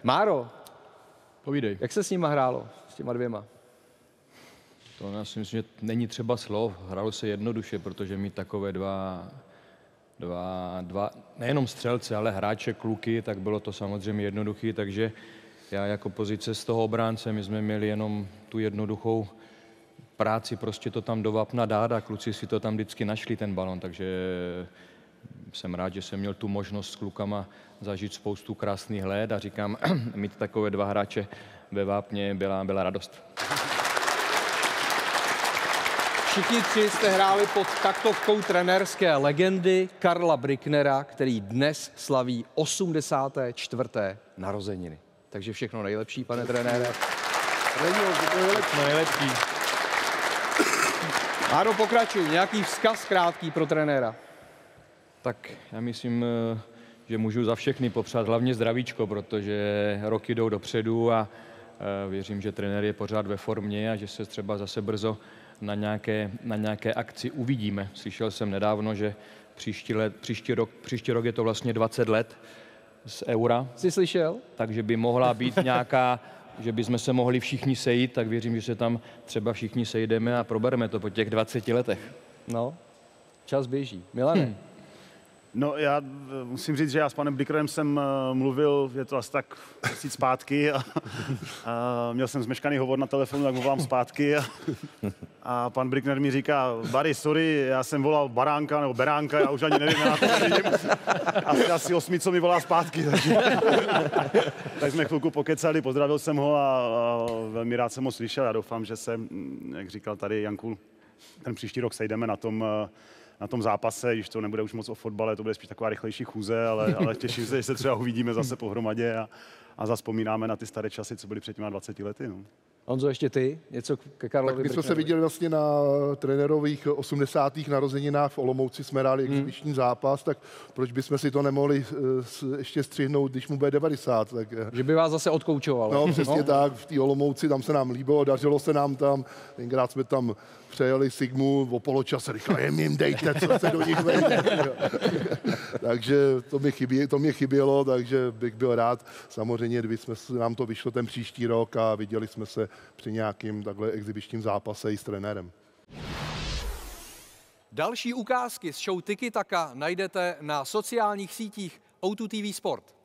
Máro, povídej. jak se s nima hrálo, s těma dvěma? To já si myslím, že není třeba slov. Hrálo se jednoduše, protože mít takové dva nejenom střelce, ale hráče, kluky, tak bylo to samozřejmě jednoduchý, takže já jako pozice z toho obránce, my jsme měli jenom tu jednoduchou práci, prostě to tam do vápna dát a kluci si to tam vždycky našli, ten balon, takže jsem rád, že jsem měl tu možnost s klukama zažít spoustu krásných let a říkám, mít takové dva hráče ve vápně byla radost. Všichni tři jste hráli pod taktovkou trenérské legendy Karla Brücknera, který dnes slaví 84. narozeniny. Takže všechno nejlepší, pane trenére. Nejlepší. Máro, pokračuj. Nějaký vzkaz krátký pro trenéra. Tak já myslím, že můžu za všechny popřát hlavně zdravíčko, protože roky jdou dopředu a věřím, že trenér je pořád ve formě a že se třeba zase brzo na nějaké akci uvidíme. Slyšel jsem nedávno, že příští rok je to vlastně 20 let z Eura. Jsi slyšel? Takže by mohla být nějaká, že bychom se mohli všichni sejít, tak věřím, že se tam třeba všichni sejdeme a probereme to po těch 20 letech. No, čas běží. Milane. No, já musím říct, že já s panem Brücknerem jsem mluvil, je to asi tak měsíc zpátky a měl jsem zmeškaný hovor na telefonu, tak mu volám zpátky a pan Brückner mi říká, Barry, sorry, já jsem volal Baránka nebo Beránka, já už ani nevím, já to nevím. Asi 8, co mi volá zpátky. Tak jsme chvilku pokecali, pozdravil jsem ho a velmi rád jsem ho slyšel. Já doufám, že se, jak říkal tady Janku, ten příští rok sejdeme na tom zápase, když to nebude už moc o fotbale, to bude spíš taková rychlejší chůze, ale těším se, že se třeba uvidíme zase pohromadě a zavzpomínáme na ty staré časy, co byly před těma 20 lety. No. Honzo, ještě ty? Něco ke Karlovi? Tak my jsme se viděli vlastně na trenérových 80. narozeninách v Olomouci, jsme hráli exibiční zápas, tak proč bychom si to nemohli ještě střihnout, když mu bude 90. Tak... Že by vás zase odkoučoval. No, přesně tak, v té Olomouci, tam se nám líbilo, dařilo se nám tam, tenkrát jsme tam přejeli Sigmu o poločase, říkali, jim dejte, co se do nich vejde. Takže to mě chybělo, takže bych byl rád, samozřejmě, kdyby nám to vyšlo ten příští rok a viděli jsme se při nějakým takhle exibičním zápase i s trenérem. Další ukázky z show Tiki Taka najdete na sociálních sítích O2 TV Sport.